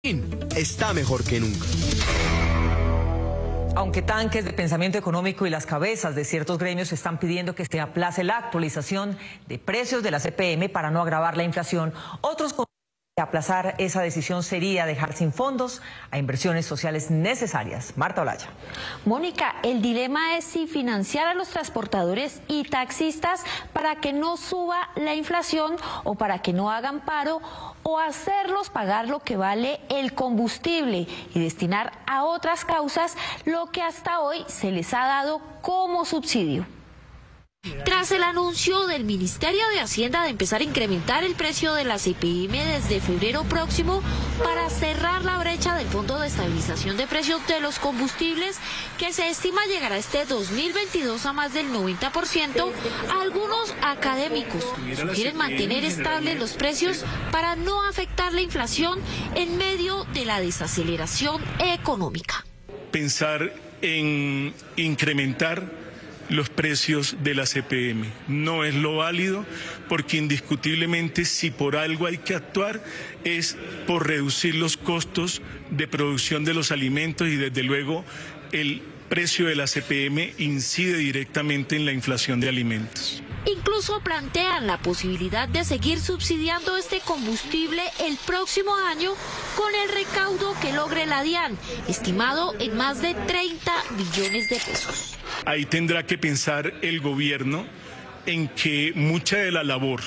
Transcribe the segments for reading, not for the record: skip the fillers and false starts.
Está mejor que nunca. Aunque tanques de pensamiento económico y las cabezas de ciertos gremios están pidiendo que se aplace la actualización de precios de la CPM para no agravar la inflación, otros consideran que aplazar esa decisión sería dejar sin fondos a inversiones sociales necesarias. Marta Olaya. Mónica, el dilema es si financiar a los transportadores y taxistas para que no suba la inflación o para que no hagan paro, o hacerlos pagar lo que vale el combustible y destinar a otras causas lo que hasta hoy se les ha dado como subsidio. Tras el anuncio del Ministerio de Hacienda de empezar a incrementar el precio de la CPM desde febrero próximo para cerrar la brecha del Fondo de Estabilización de Precios de los Combustibles, que se estima llegará este 2022 a más del 90%, algunos académicos quieren mantener estables los precios para no afectar la inflación en medio de la desaceleración económica. Pensar en incrementar los precios de la CPM no es lo válido, porque indiscutiblemente si por algo hay que actuar es por reducir los costos de producción de los alimentos, y desde luego el precio de la CPM incide directamente en la inflación de alimentos. Incluso plantean la posibilidad de seguir subsidiando este combustible el próximo año con el recaudo que logre la DIAN, estimado en más de 30 billones de pesos. Ahí tendrá que pensar el gobierno en que mucha de la labor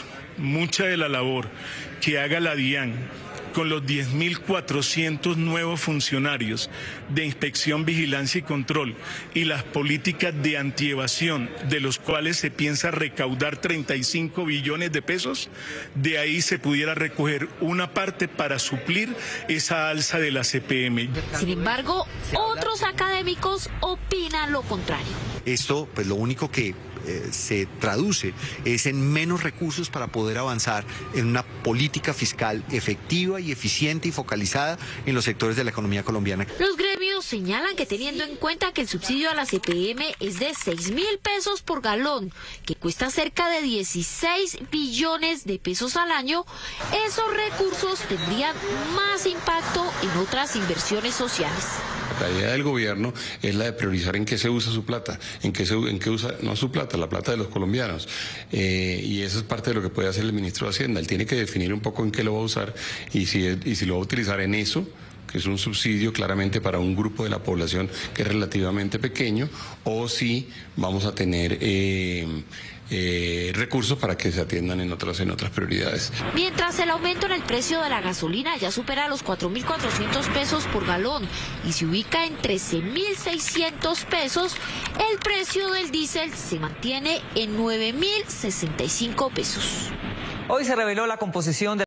que haga la DIAN con los 10.400 nuevos funcionarios de inspección, vigilancia y control y las políticas de antievasión, de los cuales se piensa recaudar 35 billones de pesos, de ahí se pudiera recoger una parte para suplir esa alza de la CPM. Sin embargo, otros académicos opinan lo contrario. Esto, pues lo único que se traduce es en menos recursos para poder avanzar en una política fiscal efectiva y eficiente y focalizada en los sectores de la economía colombiana. Los gremios señalan que, teniendo en cuenta que el subsidio a la CPM es de 6.000 pesos por galón, que cuesta cerca de 16 billones de pesos al año, esos recursos tendrían más impacto en otras inversiones sociales. La idea del gobierno es la de priorizar en qué se usa su plata, en qué usa, no su plata, la plata de los colombianos. Y eso es parte de lo que puede hacer el ministro de Hacienda. Él tiene que definir un poco en qué lo va a usar y si lo va a utilizar en eso, que es un subsidio claramente para un grupo de la población que es relativamente pequeño, o si vamos a tener recursos para que se atiendan en otras prioridades. Mientras el aumento en el precio de la gasolina ya supera los 4.400 pesos por galón y se ubica en 13.600 pesos, el precio del diésel se mantiene en 9.065 pesos. Hoy se reveló la composición de